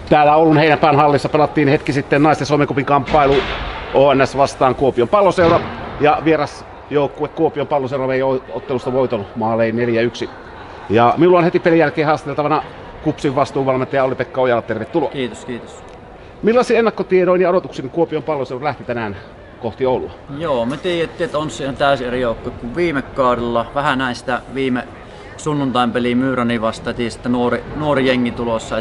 Täällä Oulun Heinäpään hallissa pelattiin hetki sitten naisten Suomen Cupin kamppailu ONS vastaan Kuopion Palloseura. Ja vierasjoukkue Kuopion Palloseura vei ottelusta voiton maalein 4-1. Ja minulla on heti pelin jälkeen haastateltavana KuPSin vastuunvalmentaja Olli-Pekka Ojala. Tervetuloa. Kiitos, kiitos. Millaisin ennakkotiedoin ja odotuksin Kuopion Palloseura lähti tänään kohti Oulua? Joo, me tiedettiin, että on ihan täysin eri joukkue kuin viime kaudella. Vähän näistä viime sunnuntain peliin Myyrani vasta, että nuori jengi tulossa.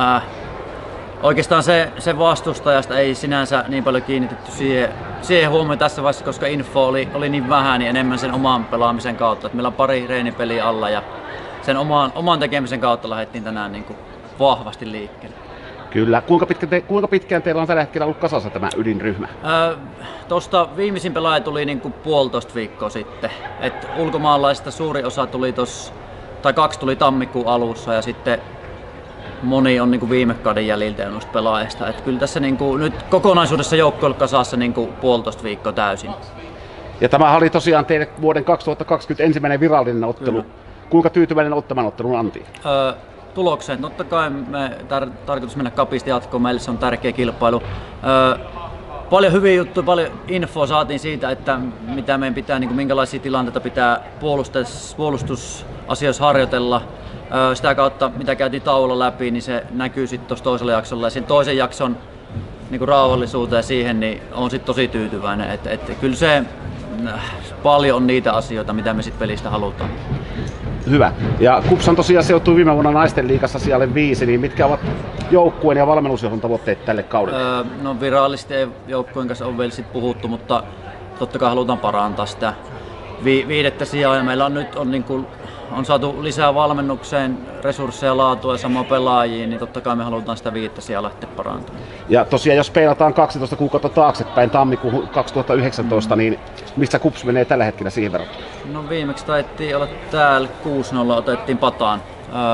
Oikeastaan se vastustajasta ei sinänsä niin paljon kiinnitetty siihen huomioon tässä vaiheessa, koska info oli niin vähän, niin enemmän sen oman pelaamisen kautta. Että meillä on pari reenipeliä alla ja sen oman tekemisen kautta lähdettiin tänään niin kuin vahvasti liikkeelle. Kyllä. Kuinka pitkään teillä on tällä hetkellä ollut kasassa tämä ydinryhmä? Tuosta viimeisin pelaaja tuli niin kuin 1,5 viikkoa sitten. Et ulkomaalaisista suuri osa tuli tai 2 tuli tammikuun alussa ja sitten moni on niin kuin viime kauden jäljiltä noista pelaajista. Et kyllä tässä niin kuin, nyt kokonaisuudessa joukko on kasassa niin kuin 1,5 viikkoa täysin. Ja tämä oli tosiaan teille vuoden 2020 ensimmäinen virallinen ottelu. Kyllä. Kuinka tyytyväinen olet tämän ottelun antiin? Tulokseen. Totta kai me tarkoitus mennä kapista jatkoon, meille se on tärkeä kilpailu. Paljon hyviä juttuja, paljon infoa saatiin siitä, että mitä meidän pitää, niin kuin minkälaisia tilanteita pitää puolustusasioissa harjoitella. Sitä kautta, mitä käytiin taululla läpi, niin se näkyy sitten tuossa toisella jaksolla. Ja sen toisen jakson niin kuin rauhallisuuteen ja siihen, niin on sitten tosi tyytyväinen. Että kyllä se paljon on niitä asioita, mitä me sitten pelistä halutaan. Hyvä. Ja KuPS tosiaan sijoittui viime vuonna naisten liigassa sijalle 5, niin mitkä ovat joukkueen ja valmennusjohdon tavoitteet tälle kaudelle? No virallisesti joukkueen kanssa on vielä sit puhuttu, mutta totta kai halutaan parantaa sitä 5. sijaa ja meillä on saatu lisää valmennukseen resursseja, laatua ja samoin pelaajia, niin totta kai me halutaan sitä 5. sijaa lähteä parantamaan. Ja tosiaan jos peilataan 12 kuukautta taaksepäin tammikuun 2019, niin missä KuPS menee tällä hetkellä siihen verrattuna? No viimeksi taittiin olla täällä 6-0, otettiin Pataan.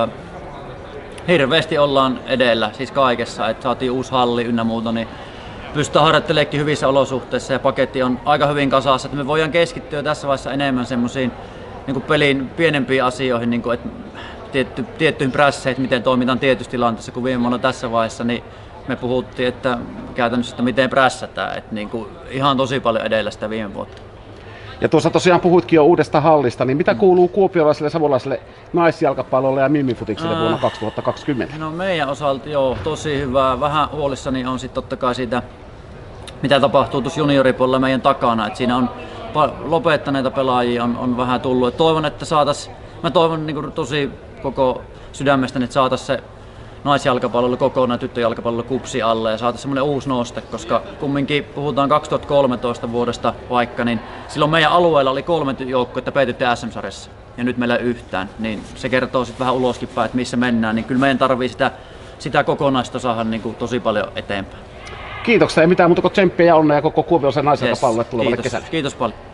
Hirveästi ollaan edellä, siis kaikessa, että saatiin uusi halli ynnä muuta, niin pystytään harjoittelemaan hyvissä olosuhteissa ja paketti on aika hyvin kasassa, että me voidaan keskittyä tässä vaiheessa enemmän semmoisiin niin pelin pienempiin asioihin, niin kuin, että tiettyihin prässeihin, miten toimitaan tietyissä tilanteissa, kun viime vuonna tässä vaiheessa, niin me puhuttiin, että käytännössä, että miten prässätään, että niin kuin ihan tosi paljon edellä sitä viime vuotta. Ja tuossa tosiaan puhuitkin jo uudesta hallista, niin mitä kuuluu kuopiolaiselle, savolaiselle naisjalkapallolle ja mimifutikselle vuonna 2020? No meidän osalta joo, tosi hyvää. Vähän huolissani on sitten totta kai siitä, mitä tapahtuu tuossa junioripuolella meidän takana, että siinä on lopettaneita pelaajia on vähän tullut. Toivon, että mä toivon niin kuin tosi koko sydämestäni, että saataisiin se naisjalkapallolla kokonaan tyttöjalkapallolla KuPSin alle ja saataisiin semmoinen uusi noste, koska kumminkin puhutaan 2013 vuodesta vaikka, niin silloin meidän alueella oli 3 joukkuetta PTT SM-sarjassa ja nyt meillä ei yhtään, niin se kertoo sitten vähän uloskin päin, että missä mennään, niin kyllä meidän tarvii sitä kokonaista saada niin kuin tosi paljon eteenpäin. Kiitoksia, ei mitään muuta kuin tsemppiä ja onnea koko kuopiolaisen naisjalkapallolle tulevalle kesälle. Kiitos paljon.